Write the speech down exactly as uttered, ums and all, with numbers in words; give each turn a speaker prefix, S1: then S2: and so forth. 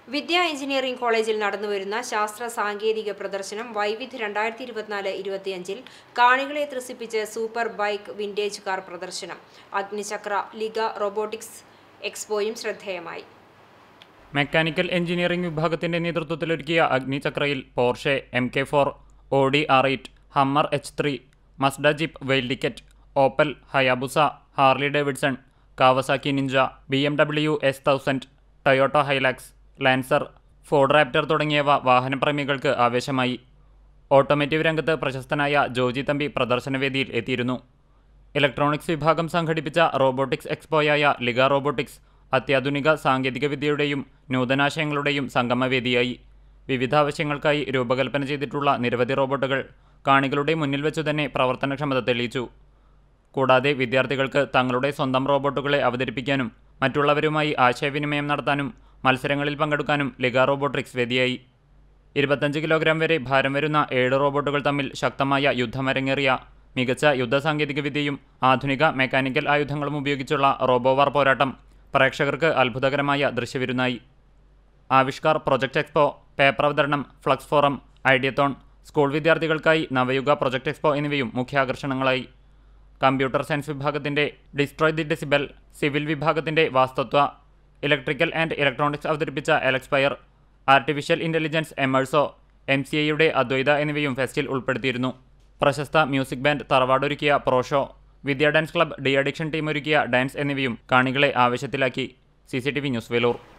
S1: വിദ്യാ engineering കോളേജിൽ നടന്നുവരുന്ന ശാസ്ത്ര സാങ്കേതിക പ്രദർശനം വൈവിധ്യ രണ്ടായിരത്തി ഇരുപത്തിനാല് ഇരുപത്തിയഞ്ചിൽ കാണികളെ ത്രസിപ്പിച്ച് സൂപ്പർ ബൈക്ക് വിന്റേജ് കാർ പ്രദർശനം അഗ്നിചക്ര ലിഗ റോബോട്ടിക്സ് എക്സ്പോയും ശ്രദ്ധേയമായി.
S2: മെക്കാനിക്കൽ എഞ്ചിനീയറിംഗ് വിഭാഗത്തിന്റെ നേതൃത്വത്തിലൊരുക്കിയ അഗ്നിചക്രയിൽ Porsche M K four, Audi R eight, Hummer H three, Mazda Jeep വെയിൽഡിക്കറ്റ്, Opel, Hayabusa, Harley Davidson, Kawasaki Ninja, B M W S thousand, Toyota Hilux, Lancer, Ford Raptor തുടങ്ങിയവ വാഹനപ്രേമികൾക്ക് ആവേശമായി. Automotive രംഗത്ത് പ്രശസ്തനായ ജോജി തമ്പി പ്രദർശനവേദിയിൽ എത്തിയിരുന്നു. Electronics വിഭാഗം സംഘടിപ്പിച്ച റോബോട്ടിക്സ് എക്സ്പോയായ ലിഗ റോബോട്ടിക്സ് അത്യാധുനിക സാങ്കേതികവിദ്യയുടെയും നൂതനാശയങ്ങളുടെയും സംഗമവേദിയായി. വിവിധ ആവശ്യങ്ങൾക്കായി രൂപകൽപ്പന ചെയ്തിട്ടുള്ള നിരവധി റോബോട്ടുകൾ കാണികളുടെ മുന്നിൽ വെച്ചു തന്നെ പ്രവർത്തനക്ഷമത തെളിയിച്ചു. കൂടാതെ വിദ്യാർത്ഥികൾക്ക് തങ്ങളുടെ സ്വന്തം റോബോട്ടുകളെ അവതരിപ്പിക്കാനും മറ്റുള്ളവരുമായി ആശയവിനിമയം നടത്താനും മത്സരങ്ങളിൽ പങ്കെടുക്കാനും ലിഗ റോബോട്ടിക്സ് വേദിയായി. ഇരുപത്തഞ്ച് കിലോഗ്രാം വരെ ഭാരം വരുന്ന ഏഴ് റോബോട്ടുകൾ തമ്മിൽ ശക്തമായ യുദ്ധമരങ്ങേറിയ മികച്ച യുദ്ധസാങ്കേതികവിദ്യയും ആധുനിക മെക്കാനിക്കൽ ആയുധങ്ങളും ഉപയോഗിച്ചുള്ള റോബോവാർ പോരാട്ടം പ്രേക്ഷകർക്ക് അത്ഭുതകരമായ ദൃശ്യവിരുന്നായി. ആവിഷ്കാർ, പ്രൊജക്ട് എക്സ്പോ, പേപ്പർ അവതരണം, ഫ്ലക്സ് ഫോറം, ഐഡിയത്തോൺ, സ്കൂൾ വിദ്യാർത്ഥികൾക്കായി നവയുഗ പ്രൊജക്ട് എക്സ്പോ എന്നിവയും മുഖ്യാകർഷണങ്ങളായി. കമ്പ്യൂട്ടർ സയൻസ് വിഭാഗത്തിൻ്റെ ഡിസ്ട്രോയ് ദി ഡെസിബൽ, സിവിൽ വിഭാഗത്തിൻ്റെ വാസ്തത്വ, ഇലക്ട്രിക്കൽ ആൻഡ് ഇലക്ട്രോണിക്സ് അവതരിപ്പിച്ച എലക്സ്പയർ, ആർട്ടിഫിഷ്യൽ ഇൻ്റലിജൻസ് എമേഴ്സോ, എം സി എയുടെ അദ്വൈത എന്നിവയും ഫെസ്റ്റിൽ ഉൾപ്പെടുത്തിയിരുന്നു. പ്രശസ്ത മ്യൂസിക് ബാൻഡ് തറവാടൊരുക്കിയ pro show, Vidya dance club D addiction team ഒരുക്കിയ ഡാൻസ് എന്നിവയും കാണികളെ ആവേശത്തിലാക്കി. C C T V news, Velur.